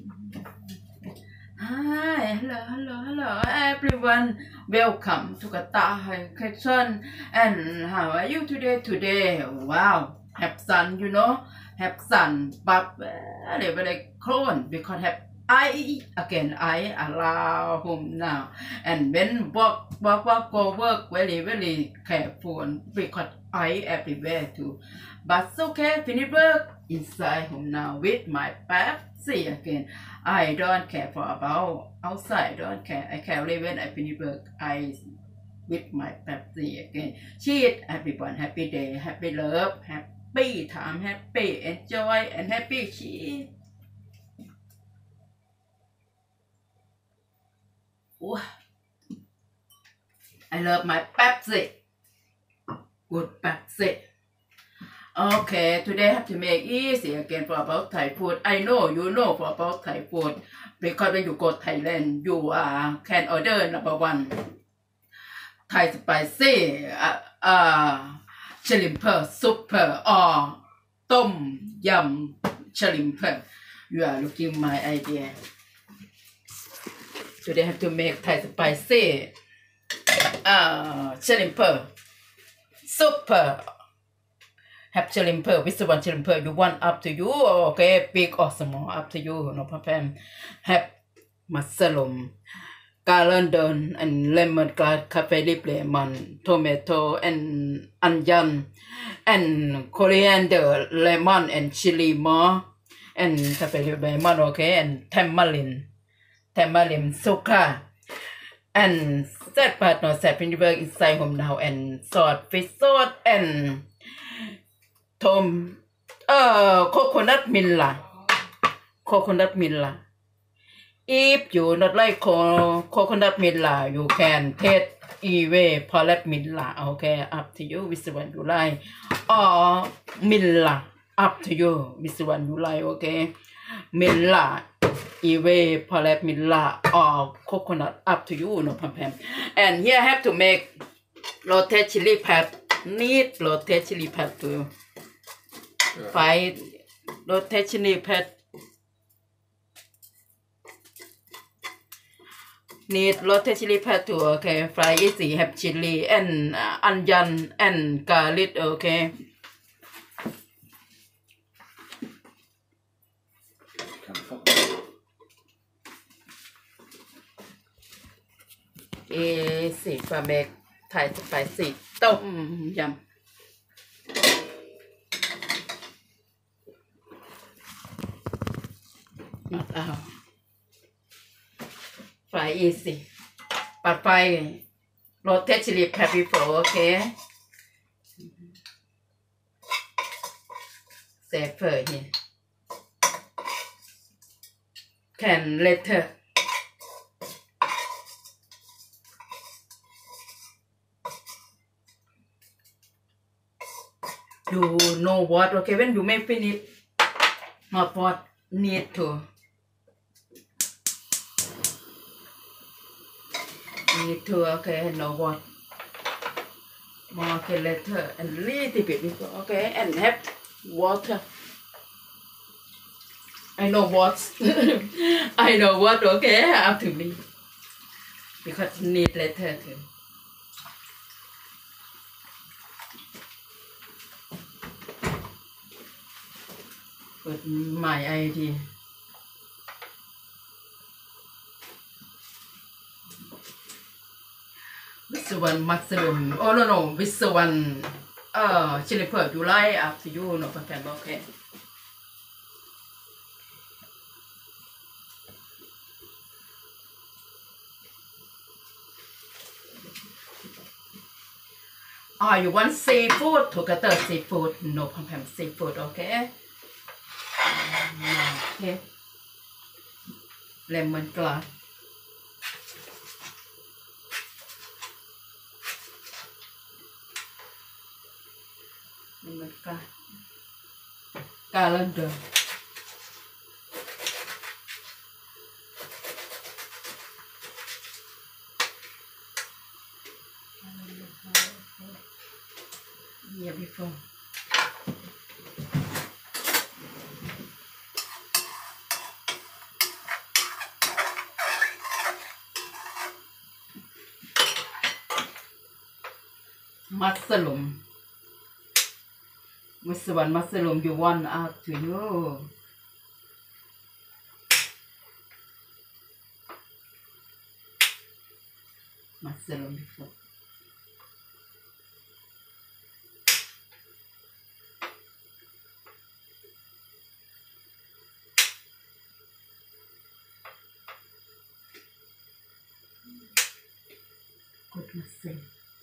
Hi, hello, everyone. Welcome to Qatar Kitchen. And how are you today? Wow, have sun, have sun, but very cold because have I allow home now. And when go work very careful because I everywhere too. But okay, finish work inside home now with my Pepsi again. I don't care for about outside. I don't care. I care only when I finish work. I with my Pepsi again. Cheat everyone. Happy day. Happy love. Happy time. Happy enjoy and happy cheat. I love my Pepsi. Good Pepsi. Okay, today I have to make easy again for about Thai food. I know you know for about Thai food because when you go Thailand, you can order number one Thai spicy shrimp soup or tom yum shrimp. You are looking my idea. Today I have to make Thai spicy shrimp soup. Have shrimp, which one shrimp you want up to you, okay, big or small, up to you, no problem. Have mushroom, coriander and lemon, cafe leaf lemon, tomato and onion, and coriander, lemon and chili more, and cafe leaf lemon, okay, and tamarind sugar, and that part no set in the work inside home now, and fish sauce, and coconut milk. If you not like coconut milk, you can take palette milk. Okay, up to you which one you like. Or milk, up to you which one you like. Okay, milk, palette milk, or coconut, up to you. No problem. And here I have to make roasted chili pad. Need roasted chili pad too. Fry roasted chili pad. Need roasted chili pad too. Okay, fry easy. Have chili and onion and garlic. Okay. Easy for make Thai spicy tom yum. Fry easy, but fry roasted chili pad before, okay? Safer here. Can later. You know what? Okay, when you make finish, not what need to. Need to, okay, know what. More, okay, later, and little bit before, okay, and have water. I know what. I know what, okay, up to me. Because need later too. But my idea. This one mushroom. Oh no, this one chili pepper. You like up to you, no problem. Okay. You want seafood? Together seafood, no problem. Seafood, okay. Okay. Lemon glass. Lemon glass. Coriander. Yeah, before. mushroom which one mushroom you want out to you mushroom good mushroom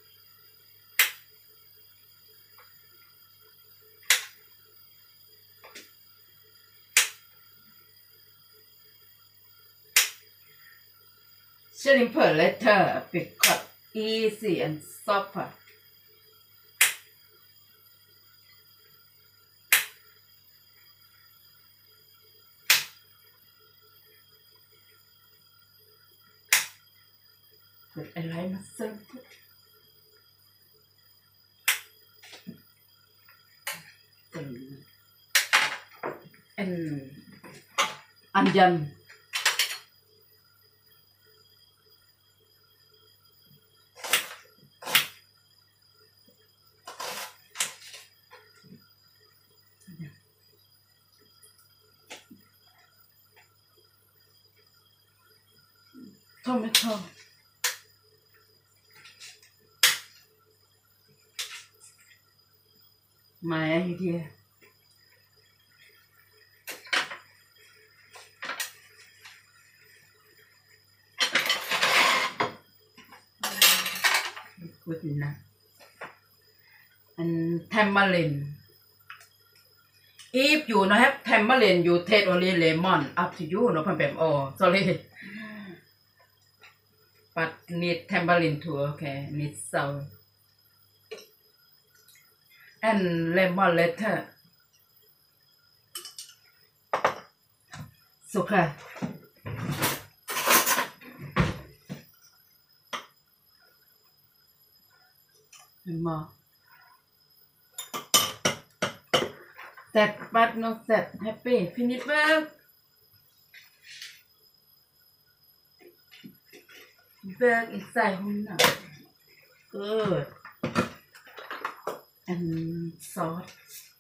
shrimp letter because easy and soft but I like mushroom and onion tomato my idea good enough and tamarind if you not have tamarind you take only lemon up to you no problem oh sorry but need tamarind too okay need salt and lemon letter sugar and more sad but not sad happy finish work inside home now good and salt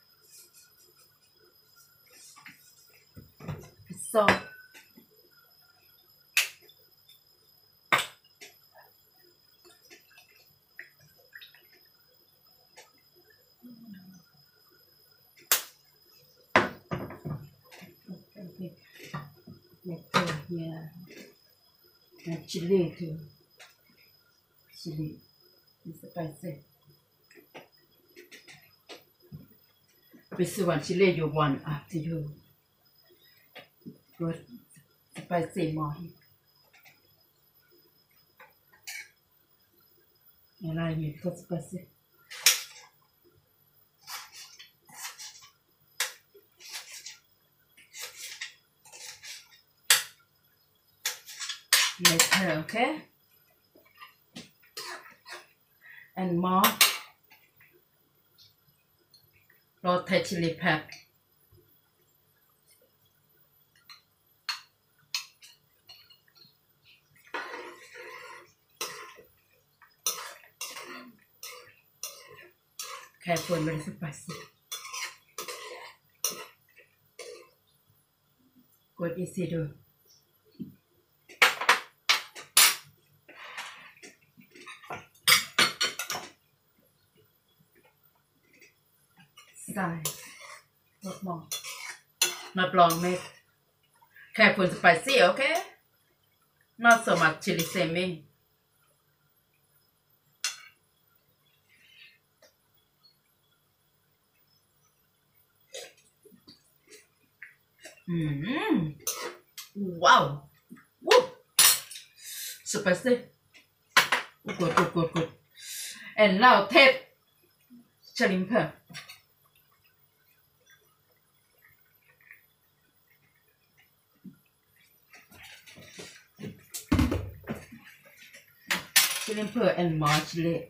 okay. Let's go here and chili too chili is spicy which one chili you want after you good spicy more and I need to spicy later okay and more roasted chili pepper careful very spicy good easy to not more not long make careful spicy okay not so much chili seasoning wow woo spicy good and now taste shrimp shrimp and more chili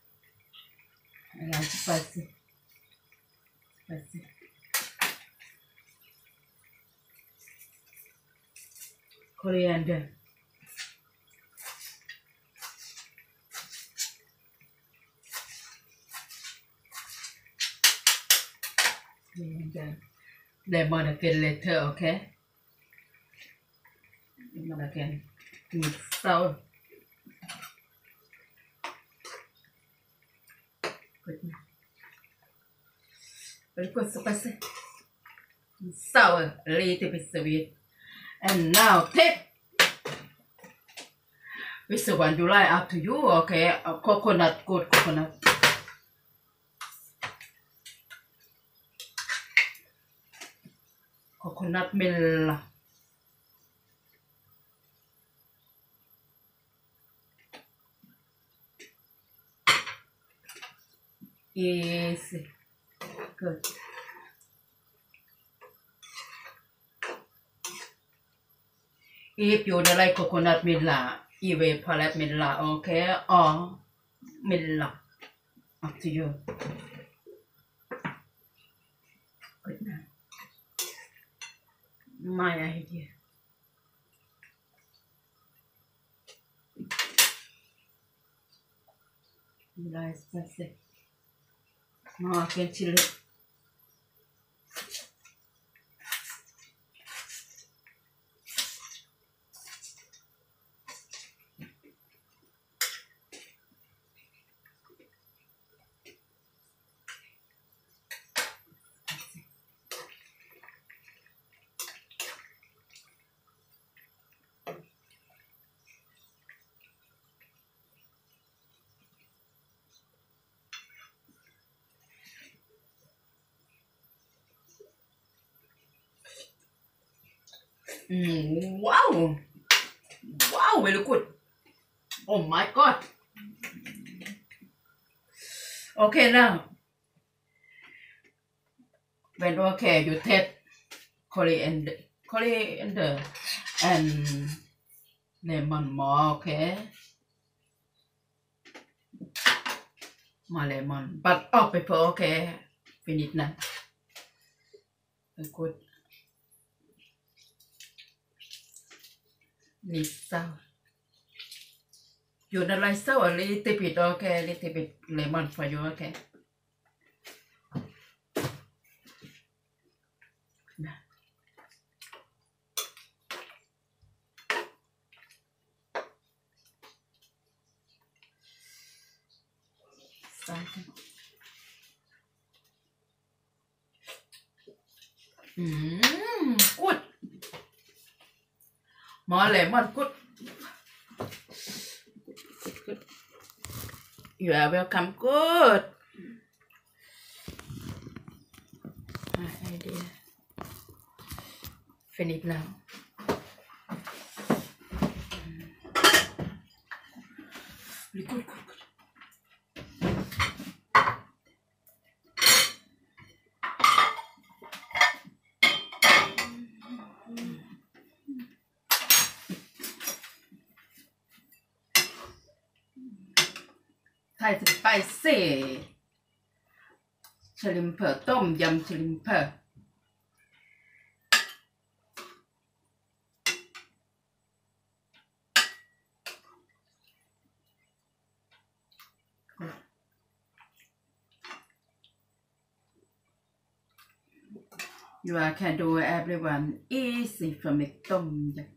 I like spicy coriander lemon again later, okay? Lemon again. Mix sour. Good. Very good, spicy. Sour, a little bit sweet. And now take. Which one you like, up to you, okay? Coconut, good coconut. Coconut milk. Easy. Good. If you don't like coconut milk, evaporate milk, okay? Or milk. Up to you. Good now. My idea. Nice, that's it. Now I can chill it. Wow! Wow, very good. Oh my God. Okay, now. When okay, you take coriander and lemon more, okay? More lemon, but pepper, okay? Finish now. Very good. Need sour. You don't like sour, a little bit, okay? A little bit lemon for you, okay? Good. More lemon, good. Good. You are welcome. Good. My idea. Finish now. Good, good, good. Thai spicy shrimp ต้มยำ shrimp You can do everyone easy from the ต้มยำ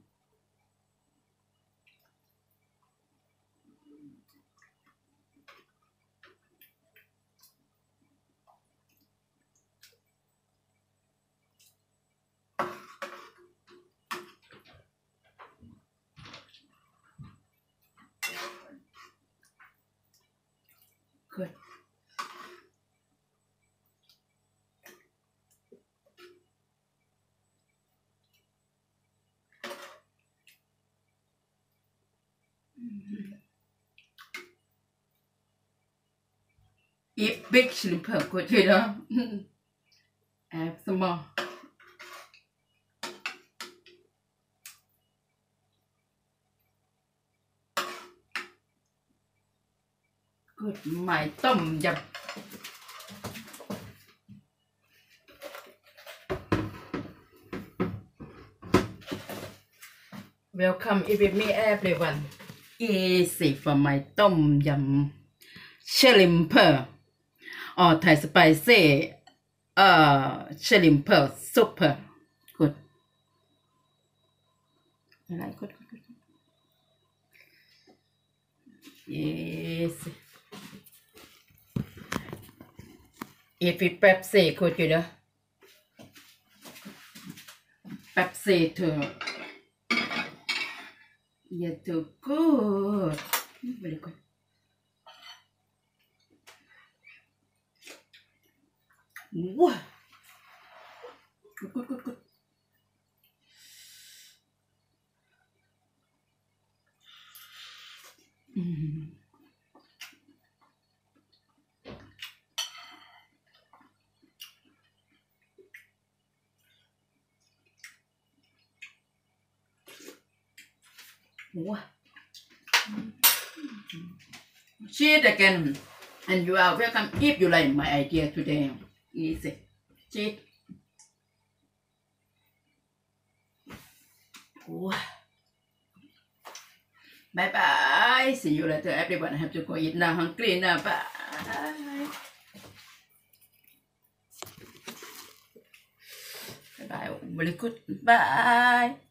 Good. Eat big shrimp, good, you know. Add some more. Good, my ต้มยำ Welcome with me everyone. Easy for my ต้มยำ shrimp or Thai spicy shrimp pearl super good. I like good. Yes. Eat with Pepsi, could you know? Pepsi too. Yeah, too good. Very good. Wow. Good. Wow. Cheers again. And you are welcome if you like my idea today. Easy. Cheers. Wow. Bye bye. See you later, everyone. I have to go eat now. Hungry now. Bye. Bye bye. Very good. Bye.